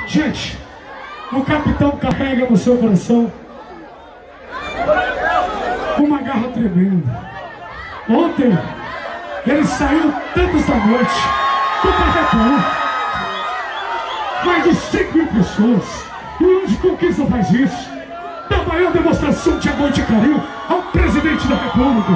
Gente, o capitão carrega no seu coração uma garra tremenda. Ontem, ele saiu tantos da noite do Pacaembu. Mais de 5 mil pessoas. E hoje Conquista faz isso. Dá a maior demonstração de amor e de carinho ao presidente da República.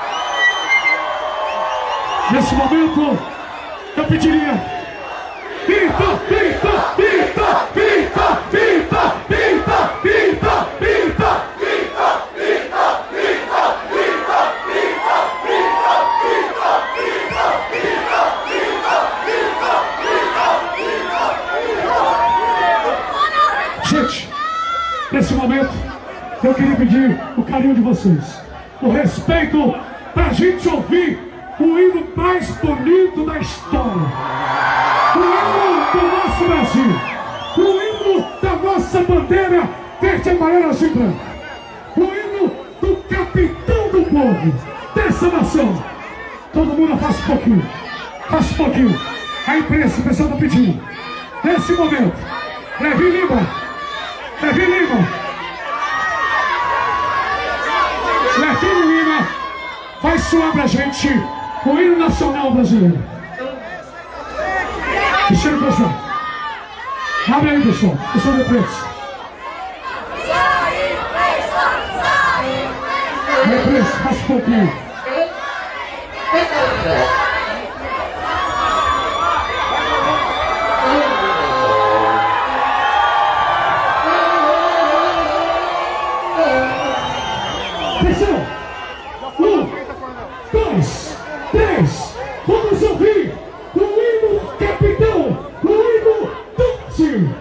Nesse momento, eu pediria: Pinta, pinta, pinta, pinta, pinta, pinta, pinta, pinta, pinta, pinta, pinta, pinta, pinta, pinta, pinta, pinta, pinta. Gente, nesse momento, eu queria pedir o carinho de vocês, o respeito pra gente ouvir o hino mais bonito da história. O hino do nosso Brasil, o hino da nossa bandeira verde, amarela, azul e branca, o hino do capitão do povo, dessa nação. Todo mundo faz um pouquinho, faz um pouquinho. A imprensa, o pessoal está pedindo. Nesse momento, Levi Lima, Levi Lima, Levi Lima vai soar pra gente o hino nacional brasileiro. Deixa pessoal. Abre aí, pessoal. Pessoal de preço. De preço, faz um pouquinho. Pessoal, 1, 2, 3. Vamos ouvir o hino do capitão, o hino do Brasil.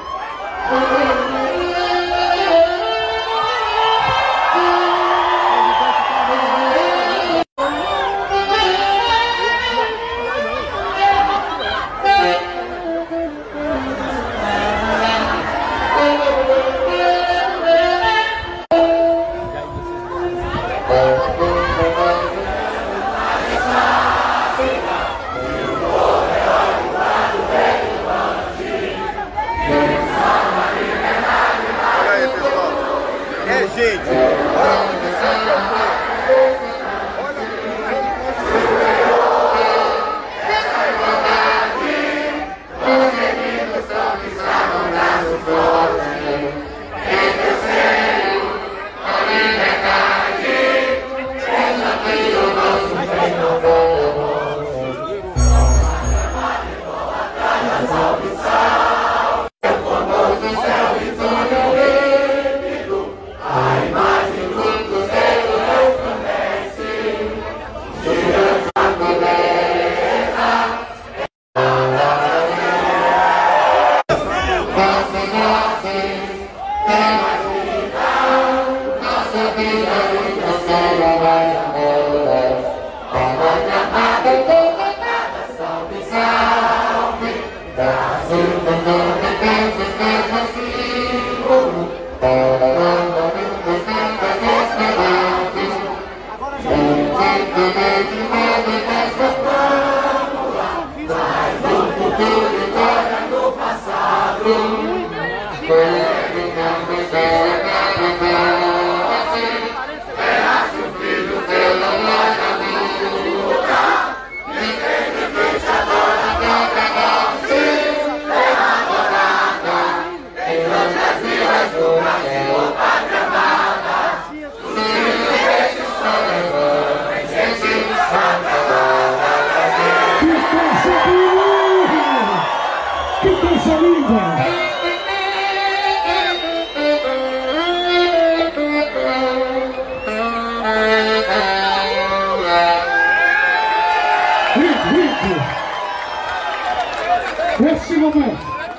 Esse momento,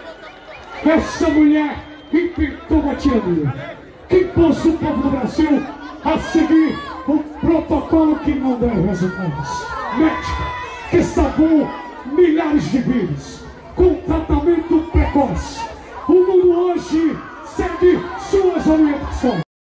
essa mulher inventou uma tirania que impôs o povo do Brasil a seguir um protocolo que não deu resultados. Médica que salvou milhares de vidas com tratamento precoce. O mundo hoje segue suas orientações.